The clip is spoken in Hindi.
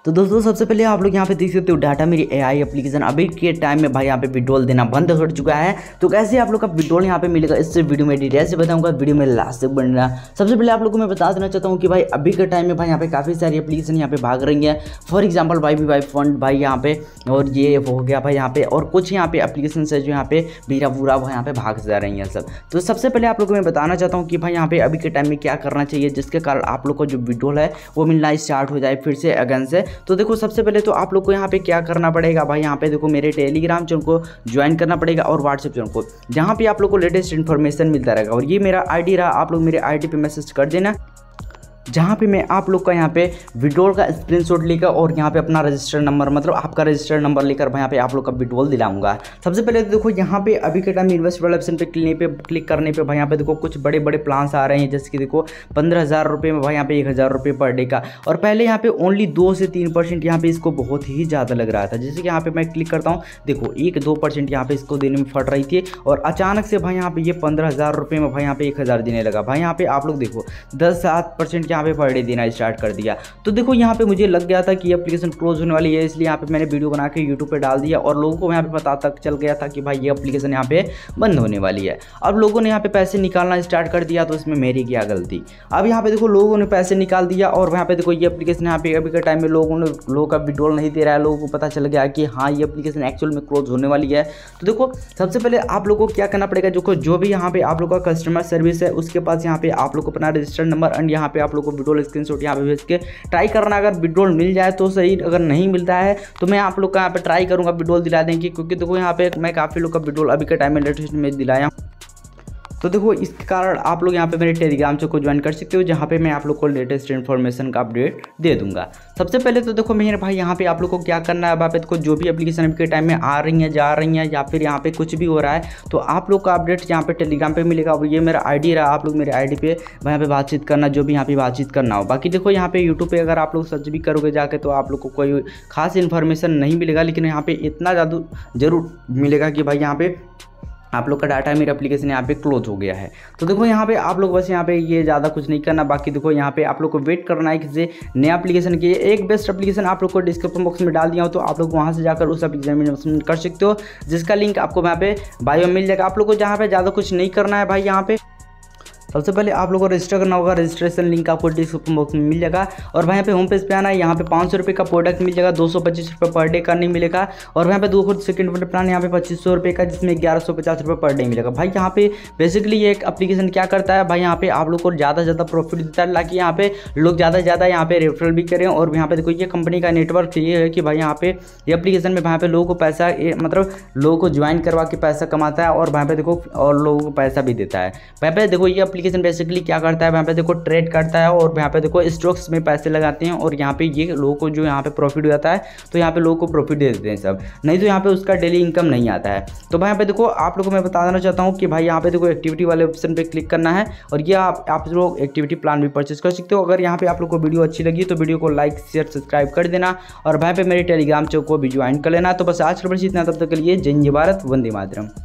तो दोस्तों सबसे पहले आप लोग यहाँ पे देख सकते हो डाटा मेरी एआई एप्लीकेशन अभी के टाइम में भाई यहाँ पे विड्रॉल देना बंद कर चुका है। तो कैसे आप लोग का विड्रॉल यहाँ पे मिलेगा इससे वीडियो में डिटेल से बताऊंगा, वीडियो में लास्ट तक बनना। सबसे पहले आप लोगों को मैं बता देना चाहता हूँ कि भाई अभी के टाइम में भाई यहाँ पे काफ़ी सारी एप्लीकेशन यहाँ पे भाग रही है। फॉर एग्जाम्पल YBY फंड भाई यहाँ पे, और ये हो गया भाई यहाँ पे, और कुछ यहाँ पे एप्लीकेशन है जो यहाँ पे बीरा पूरा यहाँ पे भाग जा रही हैं सब। तो सबसे पहले आप लोग को मैं बताना चाहता हूँ कि भाई यहाँ पे अभी के टाइम में क्या करना चाहिए जिसके कारण आप लोग को जो विड्रॉल है वो मिलना स्टार्ट हो जाए फिर से अगेन से। तो देखो सबसे पहले तो आप लोग को यहाँ पे क्या करना पड़ेगा भाई, यहाँ पे देखो मेरे टेलीग्राम चैनल को ज्वाइन करना पड़ेगा और व्हाट्सएप चैनल को, जहाँ पे आप लोग को लेटेस्ट इन्फॉर्मेशन मिलता रहेगा। और ये मेरा आईडी रहा, आप लोग मेरे आईडी पे मैसेज कर देना, जहाँ पे मैं आप लोग का यहाँ पे विड्रॉल का स्क्रीनशॉट लेकर और यहाँ पे अपना रजिस्टर्ड नंबर मतलब आपका रजिस्टर्ड नंबर लेकर भाई यहाँ पे आप लोग का विड्रॉल दिलाऊंगा। सबसे पहले तो देखो यहाँ पे अभी के टाइम इन्वेस्ट वाले ऑप्शन पे क्लिक करने पे भाई यहाँ पे देखो कुछ बड़े बड़े प्लान्स आ रहे हैं, जैसे कि देखो 15,000 रुपये में भाई यहाँ पे 1,000 रुपये पर डे का। और पहले यहाँ पे ओनली 2 से 3% यहाँ पे इसको बहुत ही ज़्यादा लग रहा था। जैसे कि यहाँ पे मैं क्लिक करता हूँ, देखो 1-2% यहाँ पे इसको देने में फट रही थी, और अचानक से भाई यहाँ पे ये 15,000 रुपये में भाई यहाँ पे 1,000 देने लगा। भाई यहाँ पे आप लोग देखो 10-7% यहाँ पे पर डे देना स्टार्ट कर दिया। तो देखो यहाँ पे मुझे लग गया था कि एप्लीकेशन क्लोज होने वाली है, इसलिए यहाँ पे मैंने वीडियो बना के यूट्यूब पे डाल दिया और लोगों को यहाँ पे पता तक चल गया था कि भाई ये एप्लीकेशन यहाँ पे बंद होने वाली है। अब लोगों ने यहाँ पे पैसे निकालना स्टार्ट कर दिया, तो इसमें मेरी क्या गलती। अब यहाँ पे देखो लोगों ने पैसे निकाल दिया और यहाँ पे देखो ये एप्लीकेशन यहाँ पे अभी के टाइम में लोगों का विड्रॉल नहीं दे रहा है। लोगों को पता चल गया कि हाँ ये एप्लीकेशन एक्चुअल में क्लोज होने वाली है। तो देखो सबसे पहले आप लोगों को क्या करना पड़ेगा, जो भी यहाँ पे आप लोग का कस्टमर सर्विस है उसके पास यहाँ पे आप लोग को अपना रजिस्टर्ड नंबर एंड यहाँ पे आप लोग को विड्रॉल स्क्रीनशॉट यहाँ पे भेज के ट्राई करना। अगर विड्रॉल मिल जाए तो सही, अगर नहीं मिलता है तो मैं आप लोग का यहाँ पे ट्राई करूंगा विड्रॉल दिला देंगे, क्योंकि देखो यहाँ पे मैं काफ़ी लोग का विड्रॉल अभी के टाइम में लेटेस्ट में दिलाया। तो देखो इसके कारण आप लोग यहाँ पे मेरे टेलीग्राम चैनल को ज्वाइन कर सकते हो, जहाँ पे मैं आप लोग को लेटेस्ट इन्फॉर्मेशन का अपडेट दे दूंगा। सबसे पहले तो देखो मेरे भाई यहाँ पे आप लोग को क्या करना है, आप देखो जो भी एप्लीकेशन अभी के टाइम में आ रही हैं जा रही हैं या फिर यहाँ पे कुछ भी हो रहा है तो आप लोग का अपडेट यहाँ पे टेलीग्राम पे मिलेगा। और ये मेरा आईडी रहा, आप लोग मेरे आईडी पे यहाँ पे बातचीत करना, जो भी यहाँ पे बातचीत करना हो। बाकी देखो यहाँ पे यूट्यूब पे अगर आप लोग सर्च भी करोगे जाके तो आप लोग को कोई खास इन्फॉर्मेशन नहीं मिलेगा, लेकिन यहाँ पे इतना ज़्यादा जरूर मिलेगा कि भाई यहाँ पे आप लोग का डाटा मेरा एप्लीकेशन यहाँ पे क्लोज हो गया है। तो देखो यहाँ पे आप लोग बस यहाँ पे ये ज़्यादा कुछ नहीं करना। बाकी देखो यहाँ पे आप लोग को वेट करना है किसी नया एप्लीकेशन की। एक बेस्ट एप्लीकेशन आप लोग को डिस्क्रिप्शन बॉक्स में डाल दिया हो, तो आप लोग वहाँ से जाकर उस एप्लीकेशन कर सकते हो, जिसका लिंक आपको यहाँ पे बायो में मिल जाएगा। आप लोग को जहाँ पे ज़्यादा कुछ नहीं करना है भाई, यहाँ पे सबसे पहले आप लोगों को रजिस्टर करना होगा। रजिस्ट्रेशन लिंक आपको डिस्क्रिप्शन बॉक्स में मिल जाएगा। और वहाँ पे होम पेज पे आना है, यहाँ पे 500 रुपये का प्रोडक्ट मिल जाएगा, 225 रुपये पर डे का नहीं मिलेगा। और वहाँ पे 2 सेकंड वाला प्लान यहाँ पे 2500 रुपये का, जिसमें 1150 रुपये पर डे मिलेगा। भाई यहाँ पे बेसिकली ये एक एप्लीकेशन क्या करता है भाई, यहाँ पे आप लोग को ज़्यादा से ज़्यादा प्रॉफिट देता है, ताकि यहाँ पे लोग ज़्यादा से ज़्यादा यहाँ पे रेफरल भी करें। और यहाँ पे देखो ये कंपनी का नेटवर्क ये है कि भाई यहाँ पे ये एप्लीकेशन में वहाँ पे लोगों को पैसा मतलब लोगों को ज्वाइन करवा के पैसा कमाता है, और वहाँ पे देखो और लोगों को पैसा भी देता है। वहाँ पे देखो ये एप्लीकेशन बेसिकली क्या करता है, वहाँ पे देखो ट्रेड करता है और यहाँ पे देखो स्टॉक्स में पैसे लगाते हैं, और यहाँ पे ये लोगों को जो यहाँ पे प्रॉफिट हो जाता है तो यहाँ पे लोगों को प्रॉफिट दे देते हैं सब, नहीं तो यहाँ पे उसका डेली इनकम नहीं आता है। तो भाई यहाँ पे देखो आप लोगों को मैं बता देना चाहता हूँ कि भाई यहाँ पे देखो एक्टिविटी वाले ऑप्शन पे क्लिक करना है, और ये आप लोग एक्टिविटी प्लान भी परचेस कर सकते हो। अगर यहाँ पे आप लोग को वीडियो अच्छी लगी तो वीडियो को लाइक शेयर सब्सक्राइब कर देना, और भाई पे मेरे टेलीग्राम चैनल को भी ज्वाइन कर लेना। तो बस आज के लिए इतना, तब तक के लिए जय हिंद, भारत, वंदे मातरम।